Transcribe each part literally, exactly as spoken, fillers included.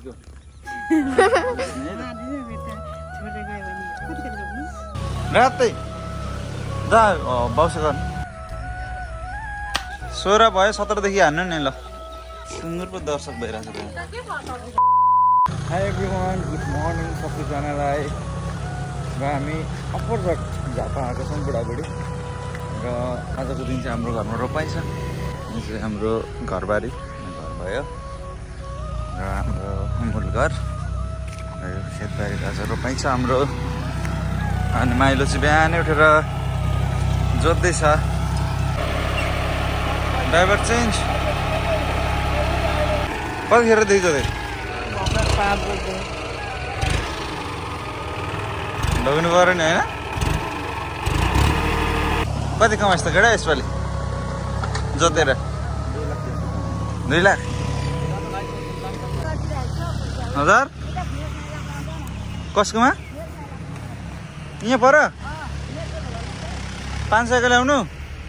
त्यो रातै दा बाउसे गर्नु सोह्र भयो सत्रदेखि हान्नु नि ल सुँगुर पो दर्शक भइरहेको छ। हाई एभ्रिवान गुड मर्निङ सबैजनालाई। र हामी अप्पर झापा आएको छौँ बुढाबुढी र आजको दिन चाहिँ हाम्रो घरमा रोपाइ छ। यो चाहिँ हाम्रो घरबारी घर भयो र हाम्रो मूल घर र यो खेतबारीको आज रोपाइ छ हाम्रो। अनि माइलो चाहिँ बिहानै उठेर जोत्दैछ। ड्राइभर चेन्ज कतिखेरदेखि जोते लग्नु पऱ्यो नि होइन। कति कमाइस् त केटा यसपालि जोतेर? दुई लाख हजार कसकोमा? यहाँ पर पाँच सयको ल्याउनु।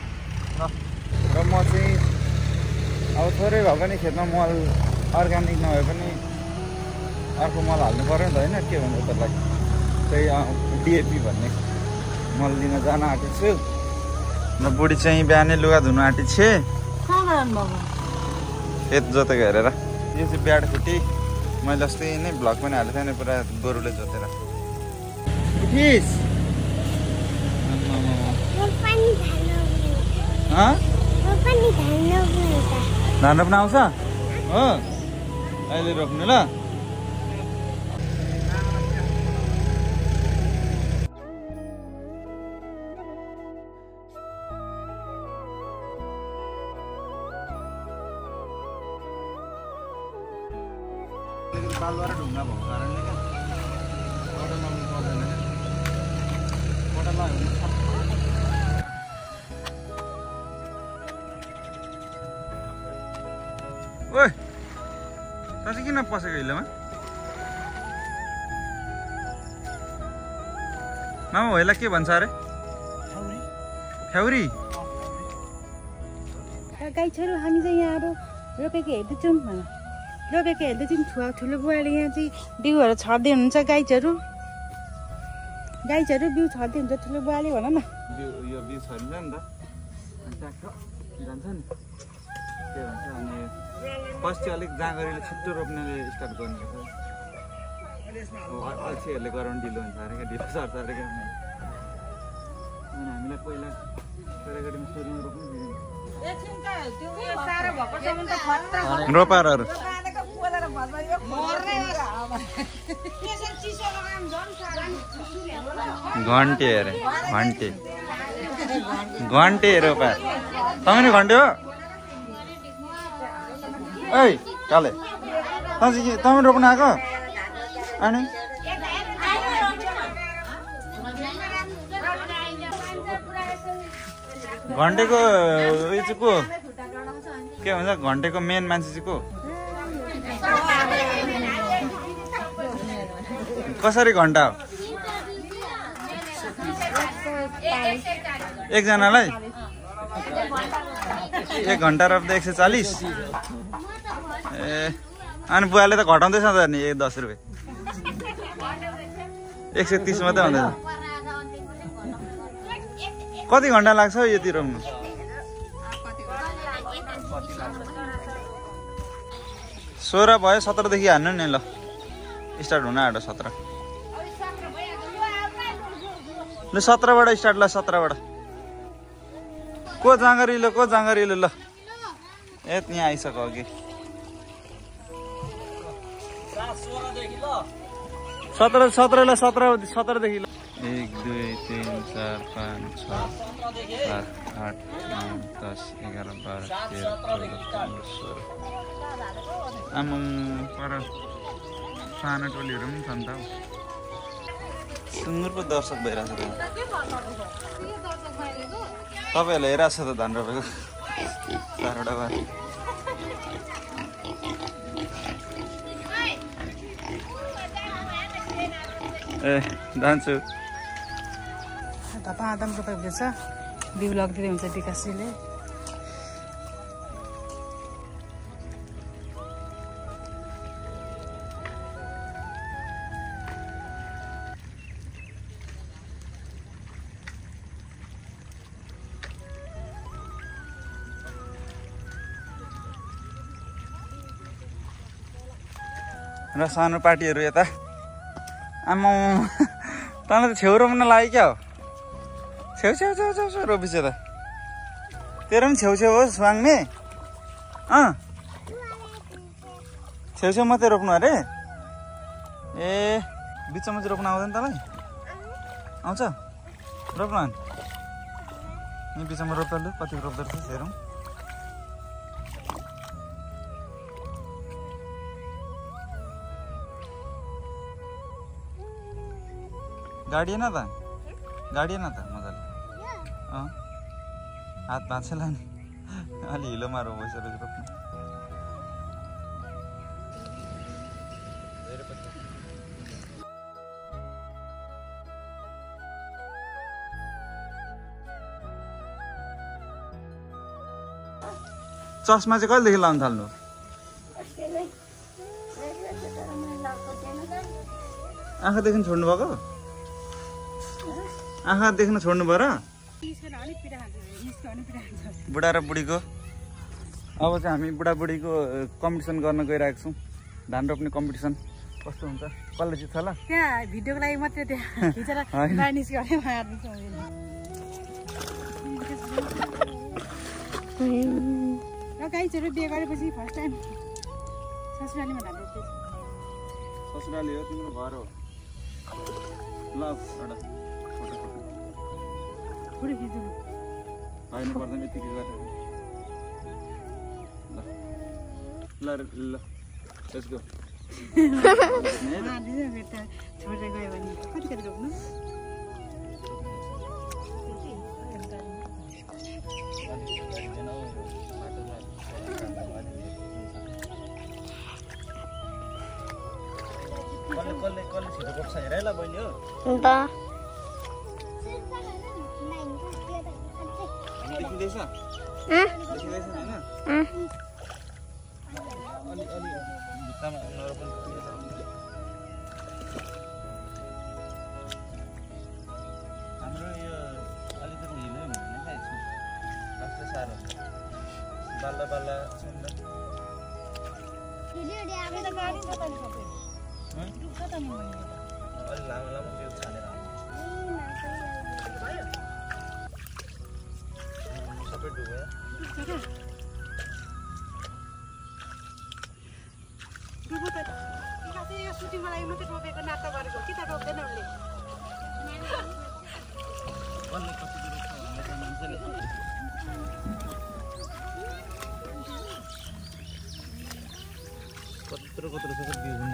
र म चाहिँ अब थोरै भए पनि खेतमा मल अर्ग्यानिक नभए पनि अर्को मल हाल्नु पऱ्यो नि त होइन। के भन्नु त्यसलाई त्यही डिएपी भन्ने मल लिन जान आँटेको छु। र बुढी चाहिँ बिहानै लुगा धुनु आँटेको छे खेत जोतेको हेरेर। यो चाहिँ ब्याड खुट्टी मैले अस्ति नै भ्लग पनि हालेको थिएँ नि पुरा गोरुले जोतेर। उठिस धान रोप्न आउँछ हो अहिले रोप्नु ल। बालुवा र ढुङ्गा भएको कारणले क्या कोटा लाउनु पर्दैन क्या कोटा लाग्यो भने ओइ त चाहिँ किन पसेको हिलोमा? मामा होइन के भन्छ अरे? ठ्याउरी गाई छोरो हामी चाहिँ यहाँ अब रोपेको हेर्दैछौँ रोपेको हेर्दैछौँ। ठुलो ठुलो बुवाले यहाँ चाहिँ बिउहरू छर्दै हुनुहुन्छ। गाईहरू गाईहरू बिउ छर्दै हुन्छ ठुलो बुवाले भन न। बिउ यो बिउ छरिन्छ नि त ट्याक्क जान्छ नि के भन्छ। अनि फर्स्ट चाहिँ अलिक जाँगरीले छिट्टो रोप्नेले स्टार्ट गर्ने अल्छीहरूले गराउनु ढिलो हुन्छ अरे क्या ढिलो सर्छ अरे क्या। अनि हामीलाई पहिला केटाकेटीमा सुरुमा रोप्नु दिँदैन रोपारहरू घन्टे अरे घन्टे घन्टे रोपा तपाईँ नि घन्टे हो? ऐ काले तपाईँ रोप्न आएको? अनि घन्टेको उयो चाहिँ को के भन्छ? घन्टेको मेन मान्छे चाहिँ को? कसरी घन्टा हो एकजनालाई? एक घन्टा रोप्दा एक सय चालिस। ए अनि बुवाले त घटाउँदैछ त नि एक दस रुपियाँ एक सय तिस मात्रै हुँदैछ। कति घन्टा लाग्छ यति रोप्नु? सोह्र भयो सत्रदेखि हान्नु नि ल स्टार्ट हुन आँट्यो सत्र ल सत्रबाट स्टार्ट ल सत्रबाट। को जाँगरिलो को जाँगरिलो ल ए यहाँ आइसक्यो अघि सत्र सत्र ल सत्र सत्रदेखि ल एक दुई तिन चार पाँच छ सात आठ नौ दस एघार बाह्र तेह्र चौध पन्ध्र सोह्र आमाम पर सानो टोलीहरू पनि छन् त। सुँगुर पो दर्शक भइरहेको छ तपाईँहरूले हेरिरहेको छ त धान रोपेको चारवटा बार। ए जान्छु धपा आदम रोपेको रहेछ बिउ लगिदिँदै हुन्छ विकासजीले। र सानो पार्टीहरू यता आमा तँलाई त छेउ रोप्न लाग्यो क्या हो छेउ छेउ छेउ छेउ छेउ रोपिस त तेरो पनि छेउ छेउ हो स्वाङ्ने अँ छेउ छेउ मात्रै रोप्नु अरे ए बिचमा चाहिँ रोप्नु आउँदैन तँलाई आउँछ रोप्नु अनि यहीँ बिचमा रोप्दा लु कति रोप्दो रहेछ हेरौँ गाडिएन त गाडिएन त मजाले अँ हात भाँचेला नि अलि हिलोमा रोपेछ रोप्नु चस्मा चाहिँ कहिलेदेखि लाउनु थाल्नु आँखा देख्न छोड्नु भएको आँखा देख्न छोड्नु भयो र बुढा र बुढीको अब चाहिँ हामी बुढाबुढीको कम्पिटिसन गर्न गइरहेको छौँ धान रोप्ने कम्पिटिसन कस्तो हुन्छ कसले जित्छ ल त्यहाँ भिडियोको लागि मात्रै त्यहाँ खिचेर बानिस गरेँ गाईहरू बिहे गरेपछि फर्स्ट टाइम ससुरालीमा धान रोप्दैछ ससुराली हो तिम्रो घर हो ल एउटा फोटो खिच्नु होइन पर्दैन यतिकै गरेर ल ल ल लेट्स गो छोडेर गयो भने कति कति रोप्नु कसले कसले छिटो रोप्छ हेर ल बहिनी हो अन्त देखिँदैछ देखिँदैछ होइन अलि अलि भित्तामा नरोप्नु हाम्रो यो अलिकति हिलै हुँदैन क्या यसमा कस्तो साह्रो बल्ल बल्ल सुन्दा अलि लामो लामो बिउ छानेर सबै डुब्यो सुटिङको लागि मात्रै रोपेको नाता गरेको कि त रोप्दैन उसले कत्रो कत्रो छ बिउ पनि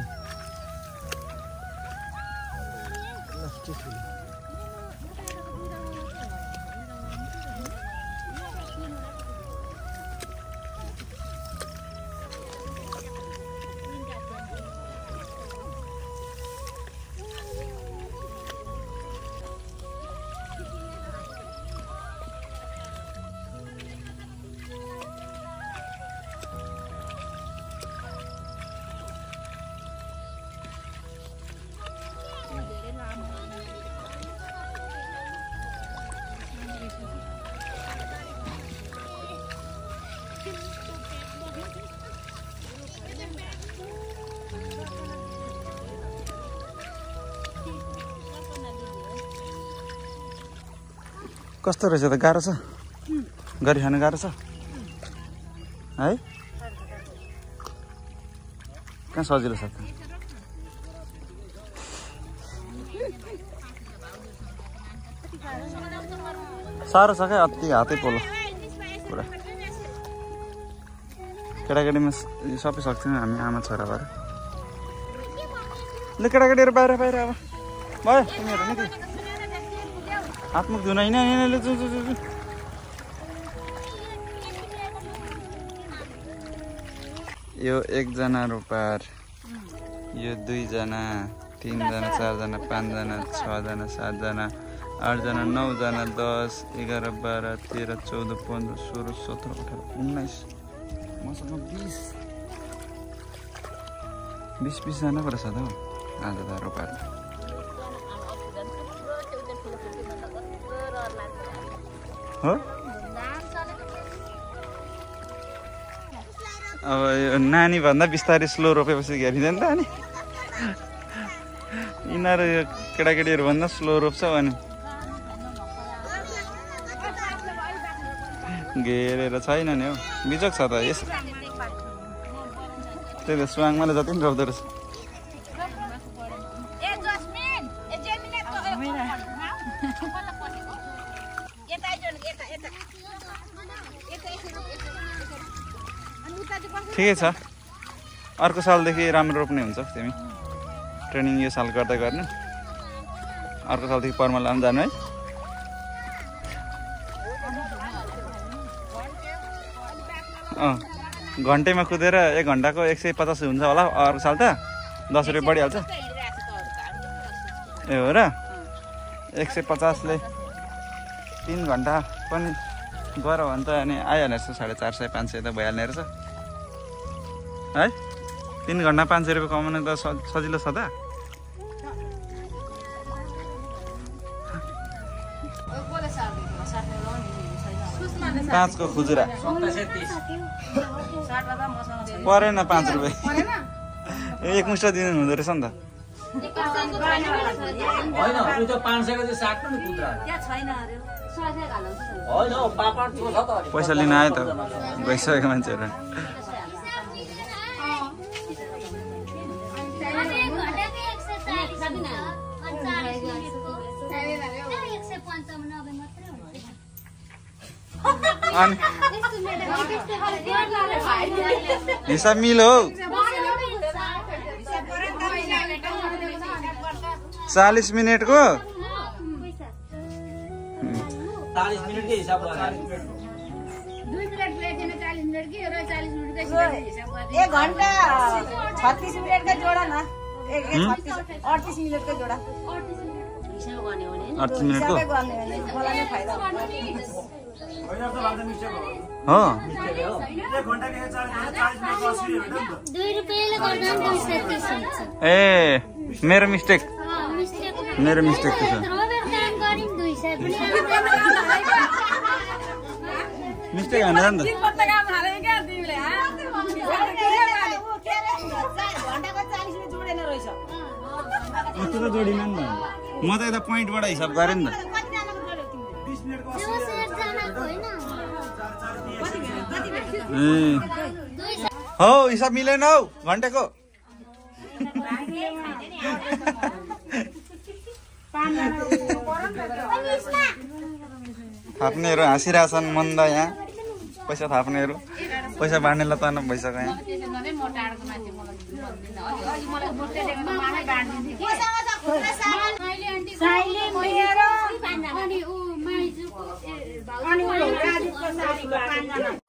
कस्तो रहेछ त गाह्रो छ गरी खान गाह्रो छ है कहाँ सजिलो छ त साह्रो छ क्या अति हातै पोलो पुरा केटाकेटीमा सबै सक्छौँ हामी आमा छोरा भएर ल केटाकेटीहरू बाहिर बाहिर अब भयो तिमीहरू नि हातमुख धुन होइन यो एकजना रोपार यो दुईजना तिनजना चारजना पाँचजना छजना सातजना आठजना नौजना दस एघार बाह्र तेह्र चौध पन्ध्र सोह्र सत्र अठार उन्नाइस मसँग बिस बिस बिसजना पो रहेछ त हौ आज त रोपार हो अब यो नानी भन्दा बिस्तारै स्लो रोपेपछि घेरिँदैन त अनि यिनीहरू केटाकेटीहरू भन्दा स्लो रोप्छ भने घेरेर छैन नि हौ बिजोक छ त यस त्यही त स्वाङमाले जति पनि रोप्दो रहेछ ठिकै छ अर्को सालदेखि राम्रो रोप्ने हुन्छ तिमी ट्रेनिङ यो साल गर्दै गर्नु अर्को सालदेखि पर्मा लानु जानु है अँ घन्टैमा कुदेर एक घन्टाको एक सय पचास हुन्छ होला अर्को साल त दस रुपियाँ बढिहाल्छ ए हो र एक सय पचासले तिन घन्टा पनि गऱ्यो भने त अनि आइहाल्ने रहेछ साढे चार सय पाँच सय त भइहाल्ने रहेछ है तिन घन्टा पाँच सय रुपियाँ कमाउनु त सजिलो छ त पाँचको खुजुरा परेन पाँच रुपियाँ एक मुष्ट दिनु हुँदो रहेछ नि त पैसा लिन आयो त गइसकेको मान्छेहरू अनि हिसाब मिलो चालीस मिनट को चालीस मिनट के हिसाब लगा एक घंटा छत्तीस मिनट का जोड़ा ना अड़तीस मिनट का जोड़ा अड़तीस मिनट को फायदा हो ए मेरो मिस्टेक मेरो मिस्टेक छ मिस्टेक हैन नि त त्यो त जोडिन नि म त यता पोइन्टबाट हिसाब गरेँ नि त हो हिसाब मिलेन हौ घन्टाको थाप्नेहरू हाँसिरहेछन् मन्दा यहाँ पैसा थाप्नेहरू पैसा बाँड्नेलाई त भइसक्यो यहाँ